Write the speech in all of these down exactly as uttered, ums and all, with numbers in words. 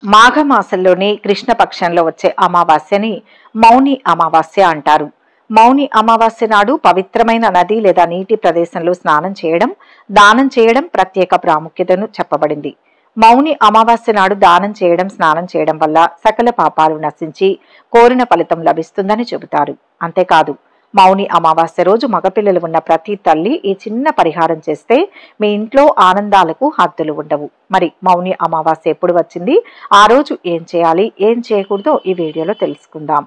మాఘమాసంలోని కృష్ణపక్షంలో వచ్చే అమావాస్యని మౌని అమావాస్య అంటారు. మౌని అమావాస్య నాడు పవిత్రమైన నది లేదా నీటి ప్రదేశంలో స్నానం చేయడం, దానం చేయడం ప్రత్యేక ప్రాముఖ్యతను చెప్పబడింది. మౌని అమావాస్య నాడు దానం చేయడం, స్నానం చేయడం వల్ల సకల పాపాలు నశించి కోరిన ఫలితం లభిస్తుందని చెబుతారు. అంతేకాదు, మౌని అమావాస్య రోజు మగపిల్లలు ఉన్న ప్రతి తల్లి ఈ చిన్న పరిహారం చేస్తే మీ ఇంట్లో ఆనందాలకు హద్దులు ఉండవు. మరి మౌని అమావాస్య ఎప్పుడు వచ్చింది, ఆ రోజు ఏం చేయాలి, ఏం చేయకూడదో ఈ వీడియోలో తెలుసుకుందాం.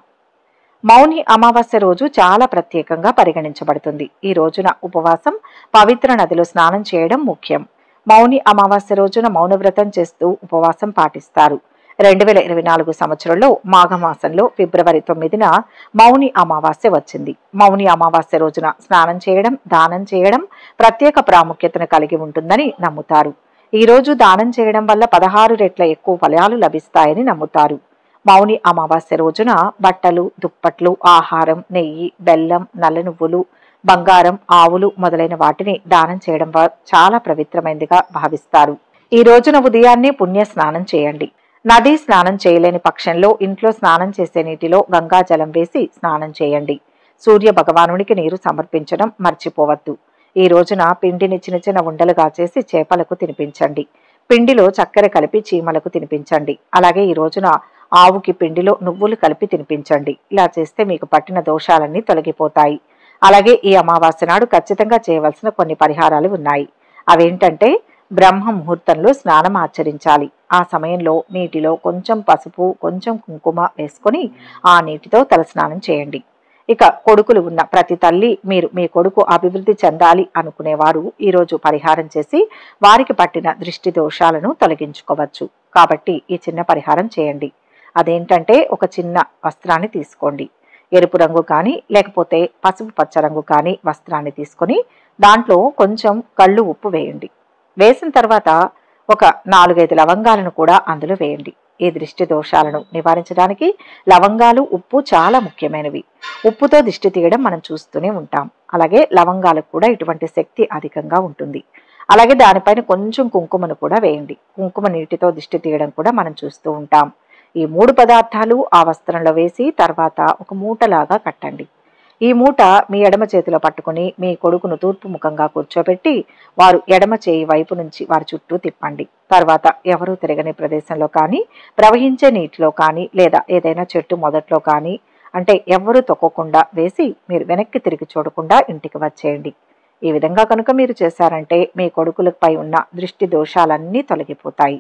మౌని అమావాస్య రోజు చాలా ప్రత్యేకంగా పరిగణించబడుతుంది. ఈ రోజున ఉపవాసం, పవిత్ర నదిలో స్నానం చేయడం ముఖ్యం. మౌని అమావాస్య రోజున మౌనవ్రతం చేస్తూ ఉపవాసం పాటిస్తారు. రెండు వేల ఇరవై నాలుగు సంవత్సరంలో మాఘమాసంలో ఫిబ్రవరి తొమ్మిదిన మౌని అమావాస్య వచ్చింది. మౌని అమావాస్య రోజున స్నానం చేయడం, దానం చేయడం ప్రత్యేక ప్రాముఖ్యతను కలిగి ఉంటుందని నమ్ముతారు. ఈ రోజు దానం చేయడం వల్ల పదహారు రెట్ల ఎక్కువ ఫలాలు లభిస్తాయని నమ్ముతారు. మౌని అమావాస్య రోజున బట్టలు, దుప్పట్లు, ఆహారం, నెయ్యి, బెల్లం, నల్ల నువ్వులు, బంగారం, ఆవులు మొదలైన వాటిని దానం చేయడం చాలా పవిత్రమైనదిగా భావిస్తారు. ఈ రోజున ఉదయాన్నే పుణ్య స్నానం చేయండి. నదీ స్నానం చేయలేని పక్షంలో ఇంట్లో స్నానం చేసే నీటిలో గంగా జలం వేసి స్నానం చేయండి. సూర్య భగవానునికి నీరు సమర్పించడం మర్చిపోవద్దు. ఈ రోజున పిండిని చిన్న చిన్న ఉండలుగా చేసి చేపలకు తినిపించండి. పిండిలో చక్కెర కలిపి చీమలకు తినిపించండి. అలాగే ఈ రోజున ఆవుకి పిండిలో నువ్వులు కలిపి తినిపించండి. ఇలా చేస్తే మీకు పట్టిన దోషాలన్నీ తొలగిపోతాయి. అలాగే ఈ అమావాస్య నాడు ఖచ్చితంగా చేయవలసిన కొన్ని పరిహారాలు ఉన్నాయి. అవేంటంటే, బ్రహ్మ ముహూర్తంలో స్నానం ఆచరించాలి. ఆ సమయంలో నీటిలో కొంచెం పసుపు, కొంచెం కుంకుమ వేసుకొని ఆ నీటితో తలస్నానం చేయండి. ఇక కొడుకులు ఉన్న ప్రతి తల్లి, మీరు మీ కొడుకు అభివృద్ధి చెందాలి అనుకునేవారు ఈరోజు పరిహారం చేసి వారికి పట్టిన దృష్టి దోషాలను తొలగించుకోవచ్చు. కాబట్టి ఈ చిన్న పరిహారం చేయండి. అదేంటంటే, ఒక చిన్న వస్త్రాన్ని తీసుకోండి. ఎరుపు రంగు కానీ లేకపోతే పసుపు పచ్చ రంగు కానీ వస్త్రాన్ని తీసుకొని దాంట్లో కొంచెం కళ్ళు ఉప్పు వేయండి. వేసిన తర్వాత ఒక నాలుగైదు లవంగాలను కూడా అందులో వేయండి. ఈ దృష్టి దోషాలను నివారించడానికి లవంగాలు, ఉప్పు చాలా ముఖ్యమైనవి. ఉప్పుతో దిష్టి తీయడం మనం చూస్తూనే ఉంటాం. అలాగే లవంగాలకు కూడా ఇటువంటి శక్తి అధికంగా ఉంటుంది. అలాగే దానిపైన కొంచెం కుంకుమను కూడా వేయండి. కుంకుమ నీటితో దిష్టి తీయడం కూడా మనం చూస్తూ ఉంటాం. ఈ మూడు పదార్థాలు ఆ వస్త్రంలో వేసి తర్వాత ఒక మూటలాగా కట్టండి. ఈ మూట మీ ఎడమ చేతిలో పట్టుకుని మీ కొడుకును తూర్పు ముఖంగా కూర్చోబెట్టి వారు ఎడమ చేయి వైపు నుంచి వారి చుట్టూ తిప్పండి. తర్వాత ఎవరూ తిరగని ప్రదేశంలో కానీ, ప్రవహించే నీటిలో కానీ, లేదా ఏదైనా చెట్టు మొదట్లో కానీ, అంటే ఎవరు తొక్కకుండా వేసి మీరు వెనక్కి తిరిగి చూడకుండా ఇంటికి వచ్చేయండి. ఈ విధంగా కనుక మీరు చేశారంటే మీ కొడుకులపై ఉన్న దృష్టి దోషాలన్నీ తొలగిపోతాయి.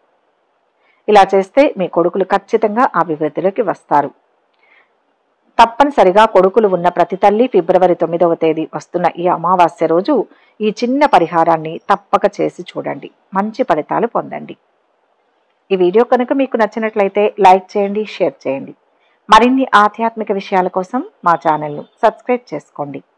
ఇలా చేస్తే మీ కొడుకులు ఖచ్చితంగా అభివృద్ధిలోకి వస్తారు. తప్పనిసరిగా కొడుకులు ఉన్న ప్రతి తల్లి ఫిబ్రవరి తొమ్మిదవ తేదీ వస్తున్న ఈ అమావాస్య రోజు ఈ చిన్న పరిహారాన్ని తప్పక చేసి చూడండి. మంచి ఫలితాలు పొందండి. ఈ వీడియో కనుక మీకు నచ్చినట్లయితే లైక్ చేయండి, షేర్ చేయండి. మరిన్ని ఆధ్యాత్మిక విషయాల కోసం మా ఛానల్ను సబ్స్క్రైబ్ చేసుకోండి.